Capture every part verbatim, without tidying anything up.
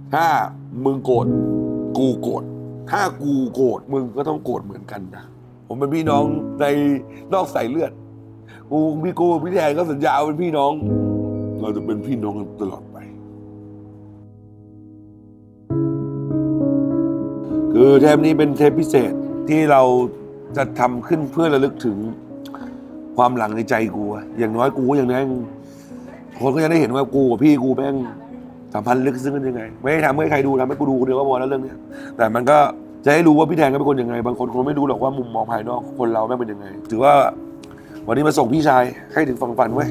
ถ้ามึงโกรธกูโกรธถ้ากูโกรธมึงก็ต้องโกรธเหมือนกันนะผมเป็นพี่น้องในนอกสายเลือดกูพี่กูพี่แทนก็สัญญาเป็นพี่น้องเราจะเป็นพี่น้องกันตลอดไปคือเทปนี้เป็นเทปพิเศษที่เราจะทำขึ้นเพื่อระลึกถึงความหลังในใจกูอย่างน้อยกูอย่างนั้นคนก็จะได้เห็นว่ากูกับพี่กูแม่งสัมพันธ์ลึกซึ้งกันยังไงไม่ได้ทำให้ใครดูทำให้กูดูคนเดียวก็พอแล้วเรื่องนี้แต่มันก็จะให้รู้ว่าพี่แทนก็เป็นคนยังไงบางคนคงไม่รู้หรอกว่ามุมมองภายนอกคนเราแม่งเป็นยังไงถือว่าวันนี้มาส่งพี่ชายให้ถึงฝั่งฝันไว้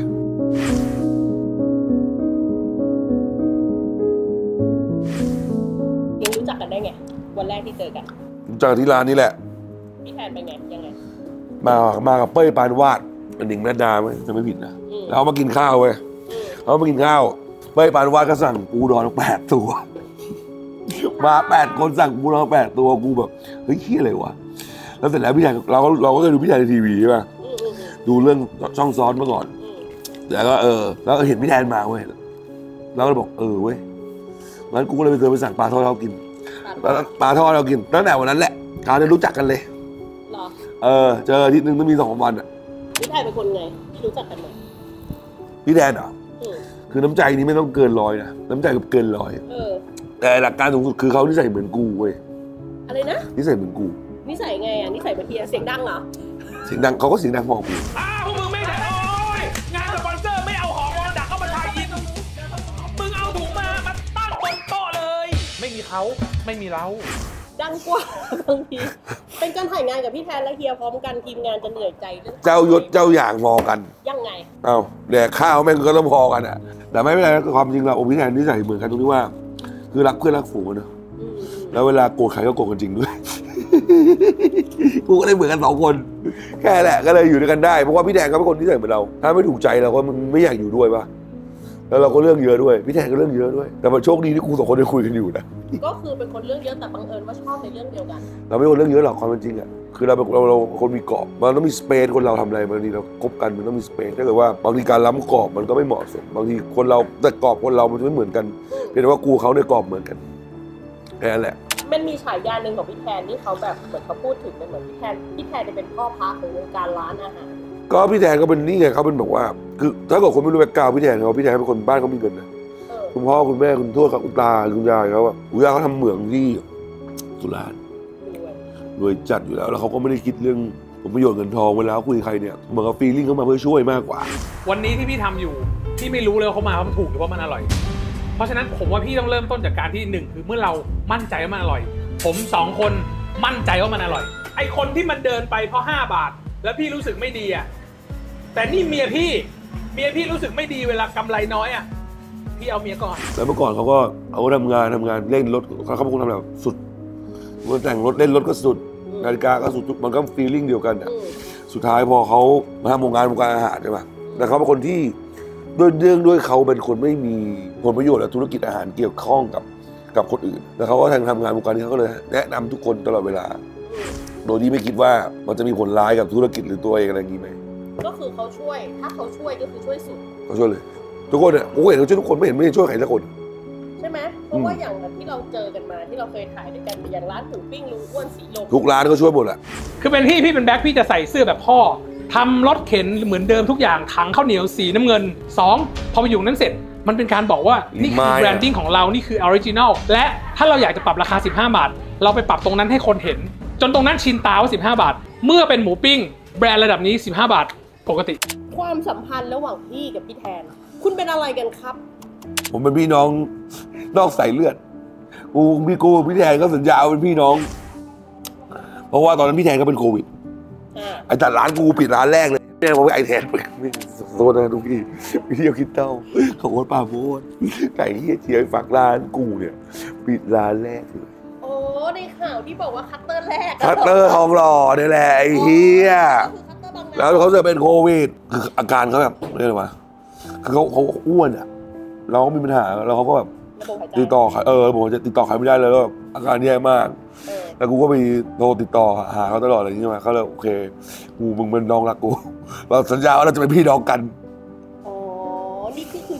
ยังรู้จักกันได้ไงวันแรกที่เจอกันรู้จักที่ร้านนี้แหละพี่แทนเป็นไงยังไงมามากับเป้ยปานวาดเป็นหนิงแม่ดาไหมจะไม่ผิดนะแล้วมากินข้าวเว้ยเขามากินข้าวเป้ยปานวาดก็สั่งปูดองแปดตัวมาแปดคนสั่งปูดองแปดตัวกูแบบเฮ้ยเฮี้ยอะไรวะแล้วเสร็จแล้วพี่แทนเราก็เราก็เคยดูพี่แทนในทีวีใช่ป่ะดูเรื่องช่องซ้อนมาก่อนแล้วก็เออแล้วเห็นพี่แทนมาเว้ยแล้วก็บอกเออเว้ยงั้นกูก็เลยไปเคยไปสั่งปลาทอดเรากินปลาทอดเรากินตั้งแต่วันนั้นแหละการได้รู้จักกันเลยหรอเออเจออาทิตย์นึงต้องมีสองวันอ่ะพี่แทนเป็นคนไงรู้จักกันไหมพี่แทนเหรอคือน้ำใจนี้ไม่ต้องเกินร้อยนะน้ำใจกับเกินร้อยแต่หลักการสูงสุดคือเขานิสัยเหมือนกูเว้ยอะไรนะนิสัยเหมือนกูนิสัยไงอ่ะนิสัยเหมือนเฮียเสียงดังเหรอเสียงดังเขาก็เสียงดังพอกูอ้าวพวกมึงไม่ได้โอ้ยงานสปอนเซอร์ไม่เอาหอมดักเข้ามาถ่ายยินมึงเอาถุงมามาตั้งบนโต๊ะเลยไม่มีเขาไม่มีเราดังกว่าบางทีเป็นการถ่ายงานกับพี่แทนและเฮียพร้อมกันทีมงานจะเหนื่อยใจเรื่องเจ้ายศเจ้าอย่างพอกันยังไงเอ้าแดกข้าวแม่งก็ต้องพอกันอ่ะแต่ไม่เป็นไรความจริงเราองค์พี่แทนนิสัยเหมือนกันตรงที่ว่าคือรักเพื่อนรักฝูงเนอะแล้วเวลาโกรธใครก็โกรธกันจริงด้วยกูก็ได้เหมือนกันสองคนแค่แหละก็เลยอยู่ด้วยกันได้เพราะว่าพี่แทนก็เป็นคนที่ใส่เหมือนเราถ้าไม่ถูกใจเราก็ไม่อยากอยู่ด้วยป่ะแล้วเราก็เรื่องเยอะด้วยพี่แทนก็เรื่องเยอะด้วยแต่มันโชคดีที่กูสองคนได้คุยกันอยู่นะก็คือเป็นคนเรื่องเยอะแต่บังเอิญว่าชอบในเรื่องเดียวกันเราไม่คนเรื่องเยอะหรอกความเป็นจริงอ่ะคือเราเราเราคนมีกรอบมันต้องมีสเปซคนเราทำอะไรบางทีเราคบกันมันต้องมีสเปซถ้าเกิดว่าบางทีการล้ำกรอบมันก็ไม่เหมาะสมบางทีคนเราแต่กรอบคนเรามันไม่เหมือนกันเพียงแต่ว่ากูเขาในกรอบเหมือนกันแค่นั้นแหละมันมีฉายาหนึ่งของพี่แทนที่เขาแบบเหมือนเขาพูดถึงเป็นเหมือนพี่แทนพี่แทนจะเป็นพ่อพระของวงการร้านอาหารก็พี่แทนก็เป็นนี่ไงเขาเป็นบอกว่าคือถ้าเกิดคนไม่รู้แบ็คกราวด์พี่แทนเขาพี่แทนเป็นคนบ้านเขามีเงินนะคุณพ่อคุณแม่คุณทวดคุณตาคุณยายเขาอะคุณยายเขาทำเหมืองที่สุราษฎร์รวยจัดอยู่แล้วแล้วเขาก็ไม่ได้คิดเรื่องผลประโยชน์เงินทองเวลาคุยใครเนี่ยเหมือนกับฟีลลิ่งเขามาเพื่อช่วยมากกว่าวันนี้ที่พี่ทำอยู่พี่ไม่รู้เลยว่าเขามาว่ามันถูกหรือว่ามันอร่อยเพราะฉะนั้นผมว่าพี่ต้องเริ่มต้นจากการที่หนึ่งคือเมื่อเรามั่นใจว่ามันอร่อยผมสองคนมั่นใจว่ามันอร่อยไอคนที่มันเดินไปเพราะห้าบาทแล้วพี่รู้สึกไม่ดีอ่ะแต่นี่เมียพี่เมียพี่รู้สึกไม่ดีเวลากำไรน้อยอ่ะพี่เอาเมียก่อนแล้วเมื่อก่อนเขาก็เขาทำงานทำงานเล่นรถเขาเป็นคนทำแบบสุดมันแต่งรถเล่นรถก็สุดนาฬิกาก็สุดมันก็ฟีลลิ่งเดียวกันอ่ะสุดท้ายพอเขามาทำวงการวงการอาหารใช่ป่ะแต่เขาเป็นคนที่ด้วยเรื่องด้วยเขาเป็นคนไม่มีผลประโยชน์และธุรกิจอาหารเกี่ยวข้องกับกับคนอื่นแล้วเขาก็ทางทำงานวงการนี้เขาก็เลยแนะนำทุกคนตลอดเวลาโดยที่ไม่คิดว่ามันจะมีผลร้ายกับธุรกิจหรือตัวเองอะไรอย่างนี้ไหมก็คือเขาช่วยถ้าเขาช่วยก็คือช่วยสุดเขาช่วยเลยทุกคนเนี่ยผมเห็นเขาช่วยทุกคนไม่เห็นไม่ได้ช่วยใครสักคนใช่ไหมเพราะว่าอย่างที่เราเจอกันมาที่เราเคยถ่ายด้วยกันอย่างร้านหมูปิ้งลุงอ้วนสีลมทุกร้านก็ช่วยหมดแหละคือเป็นพี่พี่เป็นแบ็คพี่จะใส่เสื้อแบบพ่อทำรถเข็นเหมือนเดิมทุกอย่างถังข้าวเหนียวสีน้ำเงินสองพอไปอยู่นั้นเสร็จมันเป็นการบอกว่านี่คือแบรนดิ้งของเรานี่คือออริจินัลและถ้าเราอยากจะปรับราคาสิบห้าบาทเราไปปรับตรงนั้นให้คนเห็นจนตรงนั้นชินตาว่าสิบห้าบาทเมื่อเป็นหมูปิ้งแบรนด์ระดับนี้สิบห้าบาทปกติความสัมพันธ์ระหว่างพี่กับพี่แทนคุณเป็นอะไรกันครับผมเป็นพี่น้องนอกสายเลือดกูพี่กูพี่แทนก็สัญญาเป็นพี่น้องเพราะว่าตอนนั้นพี่แทนก็เป็นโควิดไอ้จัดร้านกูปิดร้านแรกเลยแม่บอกว่าไอ้แทนไม่โซนนะทุกที่ไปเที่ยวคิดเต้าเขาโอ๊ตป่าโมดไก่เฮียเชียร์ฝากร้านกูเนี่ยปิดร้านแรกเลยโอ้ในข่าวที่บอกว่าคัตเตอร์แรกคัตเตอร์ทองหล่อเนี่ยแหละไอ้เฮียแล้วเขาจะเป็นโควิดคืออาการเขาแบบเรียกว่าคือเขาเขาอ้วนอ่ะเราก็มีปัญหาแล้วเขาก็แบบติดต่อใครเออผมจะติดต่อใครไม่ได้เลยแล้วอาการแย่มากแล้วกูก็ไปโทรติดต่อหาเขาตลอดอะไรอย่างเงี้ยเขาเลยโอเคกูมึงเป็นน้องรักกูเราสัญญาว่าเราจะเป็นพี่น้องกันอ๋อนี่คือ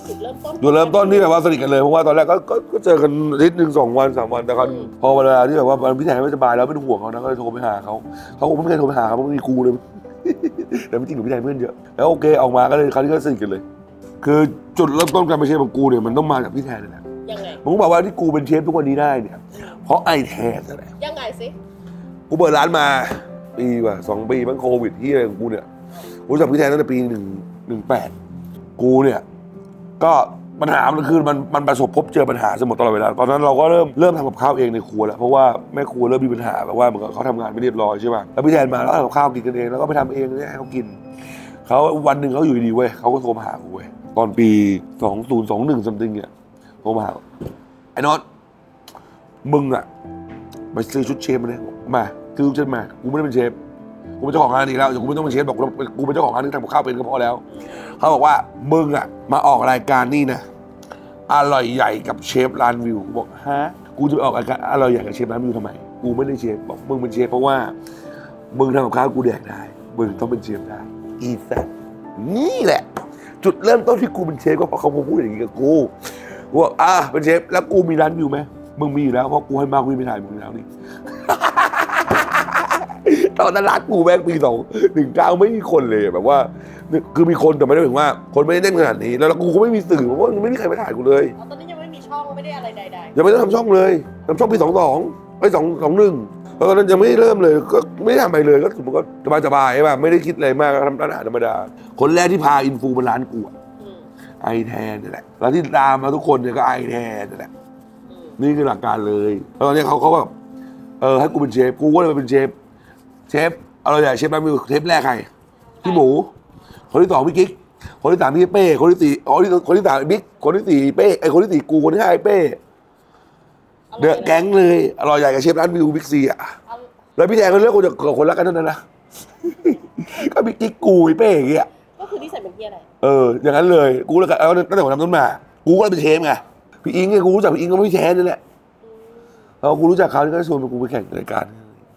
จุดเริ่มต้นจุดเริ่มต้นที่แบบว่าสนิทกันเลยเพราะว่าตอนแรกก็ก็ก็เจอกันอาทิตย์หนึ่งสองวันสามวันแต่คราวพอเวลาที่แบบว่าพี่แทนไม่สบายแล้วเป็นห่วงเขานะก็เลยโทรไปหาเขาเขาก็ไม่เคยโทรไปหาเขาไม่มีกูเลยแต่จริงๆหนูพี่แทนเพื่อนเยอะแล้วโอเคออกมาก็เลยคราวนี้ก็สนิทกันเลยคือจุดเริ่มต้นการเป็นเชฟของกูเนี่ยมันต้องมาจากพี่แทนนี่แหละยังไงผมบอกว่าที่กูเป็นเชฟทุกวันนี้ได้เนี่ยเพราะไอแทนนั่นแหละยังไงสิกูเปิดร้านมาปีว่าสองปีมั้งโควิดที่อะไรของกูเนี่ยกูรู้จักพี่แทนตั้งแต่ปีหนึ่งหนึ่งแปดกูเนี่ยก็ปัญหามันคือมันมันประสบพบเจอปัญหาเสมอตลอดเวลาตอนนั้นเราก็เริ่มเริ่มทำกับข้าวเองในครัวแล้วเพราะว่าแม่ครัวเริ่มมีปัญหาแบบว่าเหมือนกับเขาทำงานไม่เรียบร้อยใช่ป่ะแล้วพี่แทนมาแล้วทำกับข้าวกินกันเองแล้วก็ไปทำเองเนี่ยให้เขากินเขาวันหนึ่งเขาอยู่ดีๆเว้ยเขาก็โทรมาหากูเว้ยตอนปีสองศูนย์สองหนึ่งซัมติงเนี่ยโทรมาหาไอ้น็อตมึงอะไปซื้อชุดเชฟมาเนี่ยมาซื้อชุดเชฟมากูไม่ได้เป็นเชฟกูเป็นเจ้าของร้านนี้แล้วเดี๋ยวกูไม่ต้องเป็นเชฟบอกกูเป็นเจ้าของร้านที่ทำกับข้าวเป็นก็พอแล้วเขาบอกว่ามึงอะมาออกรายการนี่นะอร่อยใหญ่กับเชฟร้านวิวบอกฮะกูจะไปออกรายการอร่อยใหญ่กับเชฟร้านวิวทำไมกูไม่ได้เชฟบอกมึงเป็นเชฟเพราะว่ามึงทำกับข้าวกูแดกได้มึงต้องเป็นเชฟได้อีสัตว์นี่แหละจุดเริ่มต้นที่กูเป็นเชฟก็เพราะเขาพูดอย่างนี้กับกูว่าอ่ะเป็นเชฟแล้วกูมีร้านวิวไหมมึงมีอยู่แล้วเพราะกูให้มากกูไม่ถ่ายมึงแล้วนี่ ตอนนั้นร้านกูแม่งปีสองหนึ่งเก้าไม่มีคนเลยแบบว่าคือมีคนแต่ไม่ได้ถึงว่าคนไม่ได้เล่นขนาดนี้แล้วกูก็ไม่มีสื่อเพราะว่าไม่มีใครไปถ่ายกูเลยตอนนั้นยังไม่มีช่องไม่ได้อะไรใดๆยังไม่ได้ทำช่องเลยทำช่องปีสองสองไอ้สองสองหนึ่งแล้วตอนนั้นยังไม่เริ่มเลยก็ไม่ได้ทำอะไรเลยก็สมมติก็สบายสบายๆแบบไม่ได้คิดอะไรมากทำร้านอาหารธรรมดาคนแรกที่พาอินฟูมาร้านกูไอแทนนี่แหละแล้วที่ตามมาทุกคนเนี่ยก็ไอแทนนี่แหละนี่คือหลักการเลยแล้วตอนนี้เขาเขาแบบเออให้กูเป็นเชฟกูก็เลยมาเป็นเชฟเชฟเอาเราใหญ่เชฟร้านวิวเชฟแรกใครพี่หมูคนที่สองพี่กิ๊กคนที่สามพี่เป้คนที่สี่คนที่คนที่สามบิ๊กคนที่สี่เป้ไอคนที่สี่กูคนที่ห้าไอเป้เดอะแก๊งเลยอร่อยใหญ่กับเชฟร้านวิวบิ๊กซีอ่ะแล้วพี่แทนก็เลือกคนจากคนรักกันเท่านั้นนะก็พี่กิ๊กกูไอเป้อย่างเงี้ยก็คือที่ใส่เป็นที่อะไรเอออย่างนั้นเลยกูแล้วกันเอาตั้งแต่วันนั้นต้นมากูก็เป็นเชฟไงพี่อิงไงกูรู้จักพี่อิงก็ไม่แทนนี่แหละแล้วกูรู้จักเขาที่ก็ชวนไปกูไปแข่งรายการ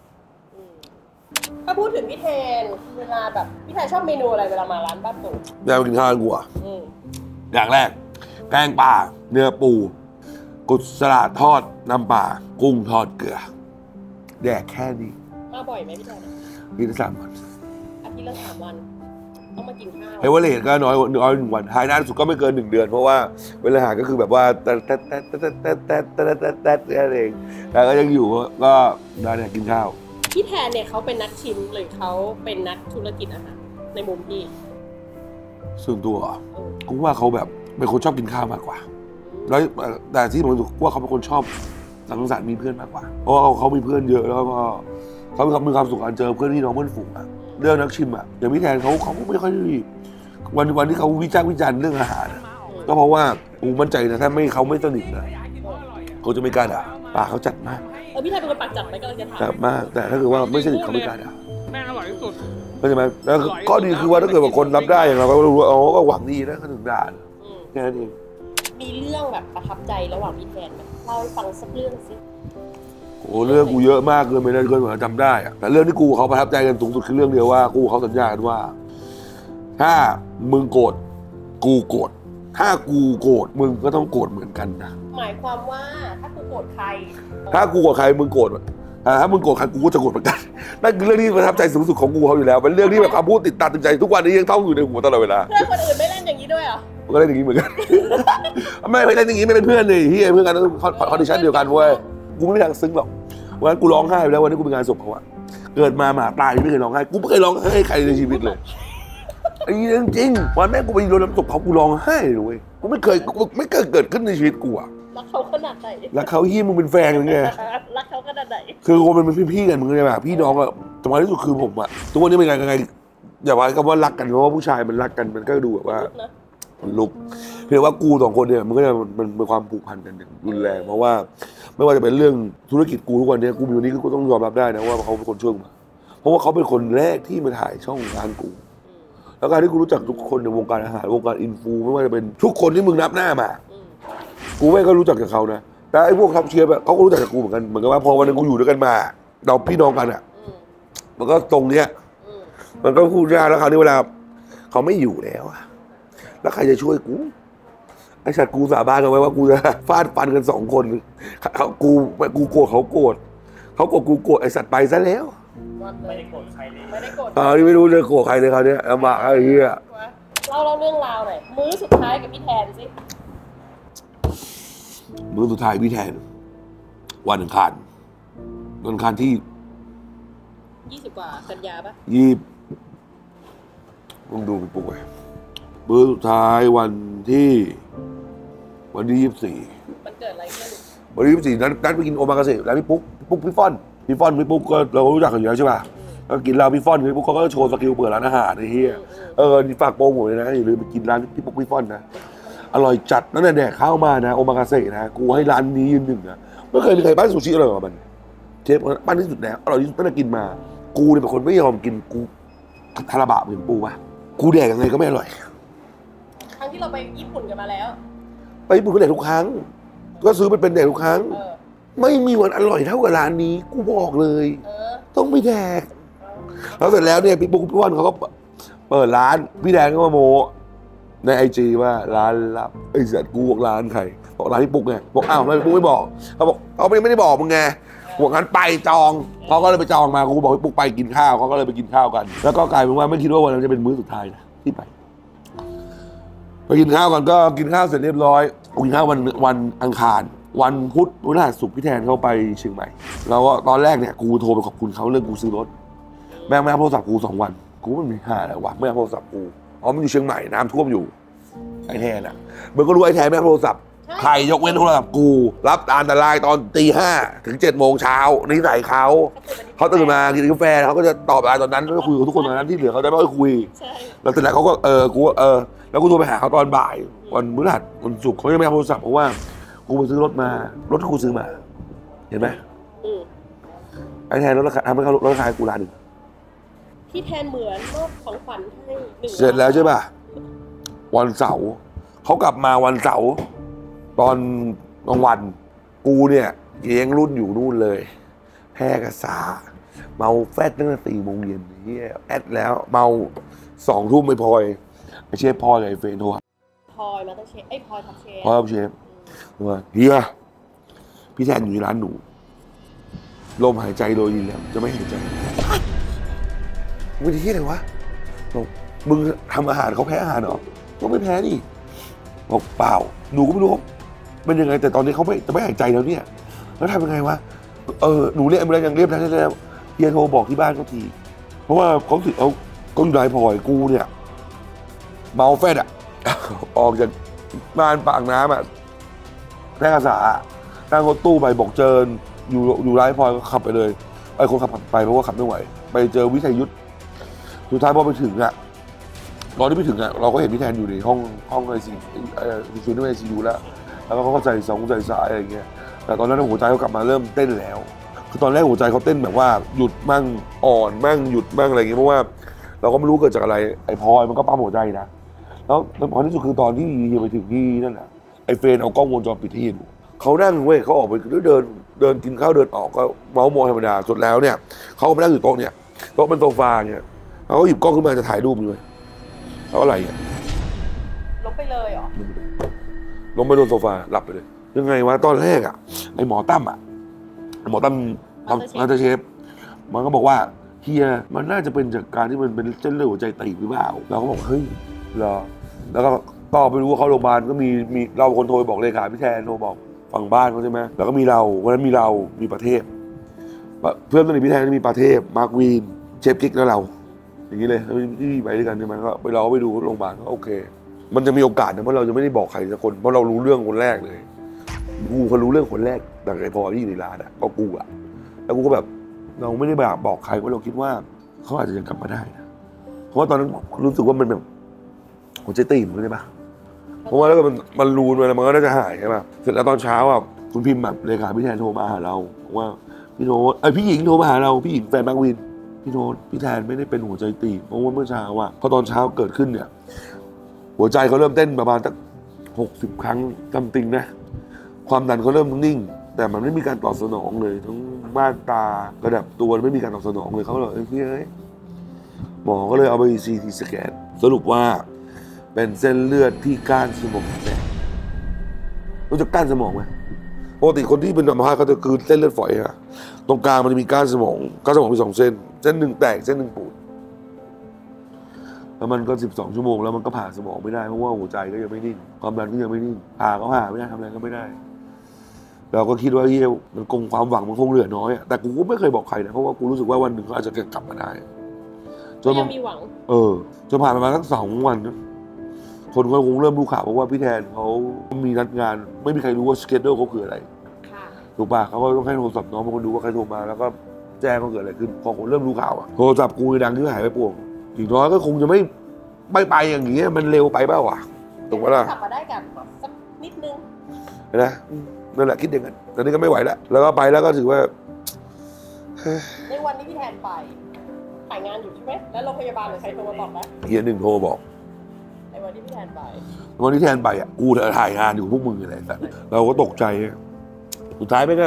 ถ้าพูดถึงพี่แทนเวลาแบบพี่แทนชอบเมนูอะไรเวลามาร้านบ้านตู่อยากไปกินข้าวกูอ่ะอย่างแรกแกงป่าเนื้อปูกุศลาทอดน้ำปลากุ้งทอดเกลือแดกแค่นี้มาบ่อยไหมพี่แทนกินสามวันอาทิตย์ละสามวันต้องมากินข้าวเฮเวอร์เรทก็น้อยน้อยหนึ่งวันไฮนานสุดก็ไม่เกินหนึ่งเดือนเพราะว่าเวลาหาก็คือแบบว่าแต่แต่แต่แต่แต่แต่แต่แต่แต่แต่เองแต่ก็ยังอยู่ก็ได้เนี่ยกินข้าวพี่แทนเนี่ยเขาเป็นนักชิมหรือเขาเป็นนักธุรกิจอาหารในมุมพี่ส่วนตัวกูว่าเขาแบบเป็นคนชอบกินข้าวมากกว่าแล้วแต่ที่ผมรู้ว่าเขาเป็นคนชอบสังสรรค์มีเพื่อนมากกว่าเพราะว่าเขามีเพื่อนเยอะแล้วก็เขามีความสุขการเจอเพื่อนที่น้องเพื่อนฝูงอะเรื่องนักชิมอะอย่างพี่แทนเขาเขาไม่ค่อยวันวันที่เขาวิจารณ์วิจารณ์เรื่องอาหารก็เพราะว่ากูมั่นใจนะถ้าไม่เขาไม่สนิทนะเขาจะไม่กล้าด่าปากเขาจัดมากเออพี่แทนเป็นคนปากจัดไหมก็เลยจะถามจัดมากแต่ถ้าเกิดว่าไม่สนิทเขาไม่กล้าด่าแม่อร่อยที่สุดเข้าใจไหมแล้วก็ดีคือว่าถ้าเกิดว่าคนรับได้อย่างเราก็รู้ว่าอ๋อก็หวังดีนะเขาถึงด่าแค่นั้นเองมีเรื่องแบบประทับใจระหว่างพี่แทนไหมเล่าให้ฟังสักเรื่องสิโอ้เรื่องกูเยอะมากเลยไม่ได้เกินกว่าจำได้อะแต่เรื่องที่กูเขาประทับใจกันสูงสุดคือเรื่องเดียวว่ากูเขาสัญญากันว่าถ้ามึงโกรธกูโกรธถ้ากูโกรธมึงก็ต้องโกรธเหมือนกันนะหมายความว่าถ้ากูโกรธใครถ้ากูโกรธใครมึงโกรธถ้ามึงโกรธใครกูก็จะโกรธเหมือนกันนั่นคือเรื่องที่ประทับใจสูงสุดของกูเขาอยู่แล้วเป็นเรื่องที่แบบคำพูดติดตาตึงใจทุกวันนี้ยังท่องอยู่ในหัวตลอดเวลาเพื่อนคนอื่นไม่เล่นอย่างนี้ด้วยเหรอก็เล่นอย่างนี้เหมือนกันไม่ไม่เล่นอย่างนี้ไม่เป็นเพื่อนเลยที่เพื่อนกันคอนดิชั่นเดียวกันเว้ยกูไม่มีทางซึ้งหรอกวันนั้นกูร้องไห้ไปแล้ววันนี้กูเป็นงานศพเขาอะเกิดมาหมาตายไม่เคยร้องไห้กูไม่เคยร้องไห้ให้ใครในชีวิตเลยไอ้เรื่องจริงวันแม่กูไปโดนน้ำศพเขากูร้องไห้เลยเว้ยกูไม่เคยไม่เคยเกิดขึ้นในชีวิตกูอะรักเขาขนาดไหนรักเขาที่มึงเป็นแฟนกันไงรักเขาขนาดไหนคือคนมันเป็นพี่ๆกันมึงเลยแบบพี่น้องอะสำคัญที่สุดคือผมอะทุกวันนี้เป็นไงไงอย่าว่าคำว่ารักกันเพราะว่าผู้ชายมันรักกันมันก็ดูแบบว่ามันลุกเพียงว่ากูสองคนเนี่ยมันก็จะมันเป็นความผูกพันกันอย่างรุนแรงเพราะว่าไม่ว่าจะเป็นเรื่องธุรกิจกูทุกวันนี้กูมีวันนี้กูต้องยอมรับได้นะว่าเขาเป็นคนช่วยมาเพราะว่าเขาเป็นคนแรกที่มาถ่ายช่องร้านกูแล้วการที่กูรู้จักทุกคนในวงการอาหารวงการอินฟูไม่ว่าจะเป็นทุกคนที่มึงนับหน้ามากูไม่ก็รู้จักกับเขานะแต่ไอ้พวกทัพเชียร์เขาก็รู้จักกับกูเหมือนกันเหมือนกับว่าพอวันนึงกูอยู่ด้วยกันมาเราพี่น้องกันอ่ะมันก็ตรงเนี้ยมันก็พูดยากแล้วคราวนี้เวลาเขาไม่อยู่แล้วอะแล้วใครจะช่วยกูไอ้สัตว์กูสาบานกันไว้ว่ากูจะฟาดฟันกันสองคนเขากูกูโกรธเขาโกรธเขาโกรธกูโกรธไอ้สัตว์ไปซะแล้วไม่ได้โกรธใครเลยไม่ได้โกรธตอนนี้ไม่รู้จะโกรธใครเลยเขาเนี่ยลำบากไอ้เหี้ยเล่าเล่าเรื่องราวหน่อยมื้อสุดท้ายกับพี่แทนสิมื้อสุดท้ายพี่แทนวันอังคารวันอังคารที่ยี่สิบกว่ากันยาปะยี่ต้องดูไปปลุกไว้มื้อสุดท้ายวันที่วันที่ยี่สิบสี่มันเกิดอะไรขึ้นวันที่ยี่สิบสี่นั้นนัดไปกินโอมากาเสะแล้วพี่ปุ๊กปุ๊กพี่ฟ่อนพี่ฟ่อนพี่ปุ๊กก็เรารู้จักกันอยู่แล้วใช่ป่ะก็กินเราพี่ฟ่อนพี่ปุ๊กเขาก็โชว์สกิลเปิดร้านอาหารไอ้เหี้ยเออฝากโปรโมทเลยนะอย่าลืมไปกินร้านพี่ปุ๊กพี่ฟ่อนนะอร่อยจัดนั่นแหละแดกข้าวมานะโอมากาเสะนะกูให้ร้านนี้ยืนหนึ่งนะไม่เคยมีใครบ้านซูชิอร่อยกว่ามันเชฟบ้านที่สุดแล้วอร่อยที่สุดตั้งแต่กินมากูเนี่ยเป็นคนไม่ยอมกินกูทาราบะเหมือนปูป่ะกูแดกยังไงก็ไม่อร่อยครั้งที่เราไปญี่ปุ่นกันมาแล้วไปญี่ปุ่นก็แดกทุกครั้งก็ซื้อไปเป็นแดกทุกครั้งไม่มีวันอร่อยเท่ากับร้านนี้กูบอกเลยต้องไม่แดกแล้วเสร็จแล้วเนี่ยพี่ปุ๊กพี่ว่านเขาก็เปิดร้านพี่แดงก็มาโมในไอจีว่าร้านลับไอ้สัตว์กูบอกร้านใครบอกร้านพี่ปุ๊กไงบอกอ้าวไม่ปุ๊กไม่บอกเขาบอกเขาไม่ได้บอกมึงไงบอกงั้นไปจองเขาก็เลยไปจองมากูบอกพี่ปุ๊กไปกินข้าวเขาก็เลยไปกินข้าวกันแล้วก็กลายเป็นว่าไม่คิดว่าวันนั้นจะเป็นมื้อสุดท้ายนะที่ไปไปกินข้าวกันก็กินข้าวเสร็จเรียบร้อยกินข้าววันวันอังคารวันพุธวันพฤหัสศุกร์พี่แทนเขาไปเชียงใหม่แล้วก็ตอนแรกเนี่ยกูโทรไปขอบคุณเขาเรื่องกูซื้อรถแม่งไม่รับโทรศัพท์กูสองวันกูมันมีห่าอะไรวะไม่รับโทรศัพท์กูอ๋อมันอยู่เชียงใหม่น้ำท่วมอยู่ไอ้แทนอ่ะมึงก็รู้ไอ้แทนไม่รับโทรศัพท์ใครยกเว้นโทรศัพท์กูรับอันตรายตอนตีห้าถึงเจ็ดโมงเช้านิสัยเขาเขาตื่นมากินกาแฟเขาก็จะตอบอะไรตอนนั้นก็คุยกับทุกคนตอนนั้นที่เหลือเขาได้ไม่ค่อยคุยแล้วเสร็จแล้วเขาก็เออกูเออแล้วกูโทรไปหาเขาตอนบ่ายวันพฤหัสวันศุกร์เขายังไม่รับโทรศัพท์เพราะว่ากูไปซื้อรถมารถที่กูซื้อมาเห็นไหมไอ้แทนรถราคาทำให้เขารถราคากูล้านหนึ่งพี่แทนเหมือนมอบของขวัญให้หนึ่งเสร็จแล้วใช่ป่ะวันเสาร์เขากลับมาวันเสาร์ตอนกลางวันกูเนี่ยเลี้ยงรุ่นอยู่นู่นเลยแพร่กระสาเมาแฟดตั้งแต่สี่โมงเย็นเฮียแอดแล้วเมาสองทุ่มไม่พอยไอเชฟพอยกับไอเฟนโทรพอยมาตั้งเชฟไอพอยทับเชฟพอยทับเชฟว่าเฮียพี่แทนอยู่ในร้านหนูลมหายใจโดยดีแล้วจะไม่หายใจมึงจะเฮียอะไรวะบอกมึงทำอาหารเขาแพ้อาหารเหรอก็ไม่แพ้นี่บอกเปล่าหนูก็ไม่รู้เป็นยังไงแต่ตอนนี้เขาไม่จะไม่หายใจแล้วเนี่ยแล้วทำยังไงวะเออหนูเรียกอะไรยังเรียบแล้วแล้วเฮียโทรบอกที่บ้านเขาทีเพราะว่าเขาถือเอาก็อยู่ในพอยกูเนี่ยเมาแฟดอ่ะออกจากบ้านปากน้ำอ่ะแพร่กษานั่งรถตู้ไปบอกเจออยู่อยู่ร้านพอยก็ขับไปเลยไอ้คนขับไปเพราะว่าขับไม่ไหวไปเจอวิชัยยุทธสุดท้ายพอไปถึงอ่ะตอนที่ไปถึงอ่ะเราก็เห็นพี่แทนอยู่ในห้องห้องไอซีไอซียูนี่ไอซียูแล้วแล้วก็เขาก็ใส่สองใส่สายอะไรอย่างเงี้ยแต่ตอนนั้นหัวใจเขากลับมาเริ่มเต้นแล้วคือตอนแรกหัวใจเขาเต้นแบบว่าหยุดมั่งอ่อนมั่งหยุดมั่งอะไรอย่างเงี้ยเพราะว่าเราก็ไม่รู้เกิดจากอะไรไอ้พลอยมันก็ปั๊มหัวใจนะแล้วพอที่สุดคือตอนที่เฮียไปถึงที่นั่นน่ะไอ้เฟนเอากล้องวงจรปิดที่ดูเขานั่งเว้ยเขาออกไปเดินเดินกินข้าวเดินออกก็เมาส์มอยธรรมดาสุดแล้วเนี่ยเขาก็ไปนั่งอยู่โต๊ะเนี่ยโต๊ะเป็นโซฟาเนี่ยเขาก็หยิบกล้องขึ้นมาจะถ่ายรูปอยู่เลยเขาอะไรอ่ะลงไปเลยเหรอลงไปโดนโซฟาหลับไปเลยยังไงวะตอนแรกอ่ะไอ้หมอตั้มอ่ะหมอตั้มมาสเตอร์เชฟมันก็บอกว่าเฮียมันน่าจะเป็นจากการที่มันเป็นเส้นเลือดหัวใจตีบหรือเปล่าเราก็บอกเฮ้ยเหรอแล้วก็ต่อไปรู้ว่าเขาโรงพยาบาลก็มีมีเราคนโทรไปบอกเลขาพี่แทนโทรบอกฝั่งบ้านเขาใช่ไหมแล้วก็มีเราวันนั้นมีเรามีประเทศเพื่อนสนิทพี่แทนมีประเทศมาร์ควีนเชฟกิ๊กแล้วเราอย่างนี้เลยที่ไปด้วยกันใช่ไหมก็ไปเราไปดูโรงพยาบาลก็โอเคมันจะมีโอกาสนะเพราะเราจะไม่ได้บอกใครสักคนเพราะเรารู้เรื่องคนแรกเลยกูเขารู้เรื่องคนแรกแต่ไอ้พอที่อยู่ในร้านอ่ะก็กูอ่ะแล้วกูก็แบบเราไม่ได้แบบบอกใครเพราะเราคิดว่าเขาอาจจะยังกลับมาได้นะเพราะว่าตอนนั้นรู้สึกว่ามันแบบหัวใจตีบใช่ปะเพราะว่าแล้วก็มันมันรูนมันมันก็น่าจะหายใช่ปะเสร็จแล้วตอนเช้าอ่ะคุณพิมพ์แบบเลขาพี่แทนโทรมาหาเราว่าพี่โน้ตไอพี่หญิงโทรมาหาเราพี่หญิงแฟนบางวินพี่โน้ตพี่แทนไม่ได้เป็นหัวใจตีบเพราะว่าเมื่อเช้าอ่ะพอตอนเช้าเกิดขึ้นเนี่ยหัวใจเขาเริ่มเต้นประมาณสักหกสิบครั้งจำติงนะความดันเขาเริ่มนิ่งแต่มันไม่มีการตอบสนองเลยทั้งม่านตากระดับตัวไม่มีการตอบสนองเลยเขาเลยเอ้ยพี่เอ้ยหมอก็เลยเอาไปซีทีสแกนสรุปว่าเป็นเส้นเลือดที่ก้านสมองแตกจะกั้นสมองไหมปกติคนที่เป็นอัมพาตเขาจะคืนเส้นเลือดฝอยอะตรงกลางมันจะมีก้านสมองก้านสมองมีสองเส้นเส้นหนึ่งแตกเส้นหนึ่งปูดแล้วมันก็สิบสองชั่วโมงแล้วมันก็ผ่าสมองไม่ได้เพราะว่าหัวใจก็ยังไม่นิ่งความดันก็ยังไม่นิ่งผ่าก็ผ่าไม่ได้ทำอะไรก็ไม่ได้เราก็คิดว่าเฮียมันคงความหวังมันคงเหลือน้อยอะแต่กูก็ไม่เคยบอกใครนะเพราะว่ากูรู้สึกว่าวันหนึ่งเขาอาจจะกลับมาได้จนยังมีหวังเออจนผ่านประมาณสักสองวันนะคนก็คงเริ่มรู้ข่าวเพราะว่าพี่แทนเขามีนัดงานไม่มีใครรู้ว่าสเกจเดิลเขาคืออะไรค่ะถูกป่ะเขาก็ต้องให้โทรศัพท์น้องมาคนดูว่าใครโทรมาแล้วก็แจ้งว่าเกิดอะไรขึ้นพอคนเริ่มรู้ข่าวอะโทรศัพท์กูดังที่หายไปป่วงอย่างน้อยก็คงจะไม่ไม่ไปอย่างนี้มันเร็วไปเปล่าวะถูกปะล่ะกลับมาได้กันสักนิดนึงนะนั่นแหละคิดอย่างนั้นตอนนี้ก็ไม่ไหวแล้วแล้วก็ไปแล้วก็ถือว่าในวันที่พี่แทนไปถ่ายงานอยู่ใช่ไหมแล้วโรงพยาบาลหรือใครโทรมาบอกไหมเฮียหนึ่งโทรบอกในวันที่พี่แทนไปวันที่แทนไปอ่ะกูถ่ายงานอยู่พวกมึงอะไรแต่เราก็ตกใจสุดท้ายไม่ก็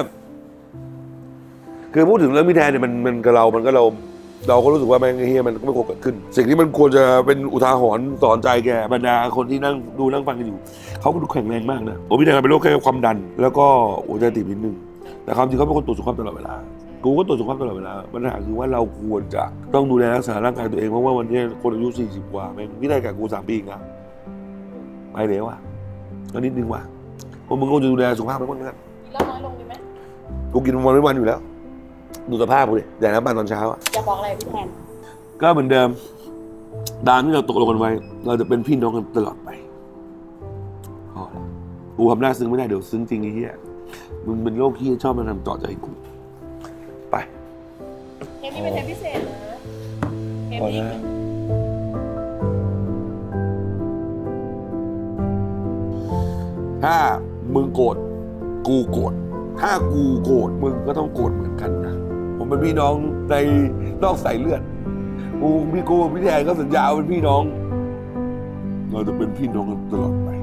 คือพูดถึงเรื่องพี่แทนเนี่ยมันมันกับเรามันก็เราเราก็รู้สึกว่าแม่งเฮียมันก็ไม่ควรเกิดขึ้น สิ่งที่มันควรจะเป็นอุทาหรณ์สอนใจแก่บรรดาคนที่นั่งดูนั่งฟังกันอยู่เขาก็ดูแข็งแรงมากนะผมพี่แทนเป็นโรคแค่ความดันแล้วก็หัวใจตีบนิดนึงแต่ความจริงเขาเป็นคนตรวจสุขภาพตลอดเวลากูก็ตรวจสุขภาพตลอดเวลาปัญหาคือว่าเราควรจะต้องดูแลรักษาร่างกายตัวเองเพราะว่าวันนี้คนอายุสี่สิบกว่าแม่งพี่ได้กับกูสามปีนะไปเร็วอ่ะก็นิดนึงว่ะพวกมึงก็จะดูแลสุขภาพไปบ้างกันกินเหล้าน้อยลงดีไหมกูกินวันไม่วันอยู่แล้วดูสภาพกูดิแต่น้ำปั่นตอนเช้าอ่ะอย่าบอกอะไรพี่แทนก็เหมือนเดิมดามที่เราตกลงกันไว้เราจะเป็นพี่น้องกันตลอดไปพอแล้วกูทำหน้าซึ้งไม่ได้เดี๋ยวซึ้งจริงไอ้เหี้ยมึงเป็นโรคที่ชอบมาทำต่อใจกูไปเทปนี้เป็นเทปพิเศษนะเทปพอนี้แล้วถ้ามึงโกรธกูโกรธถ้ากูโกรธมึงก็ต้องโกรธเหมือนกันนะผมเป็นพี่น้องในนอกสายเลือดกูพี่กูพี่แทนก็สัญญาเป็นพี่น้องเราจะเป็นพี่น้องกันตลอดไป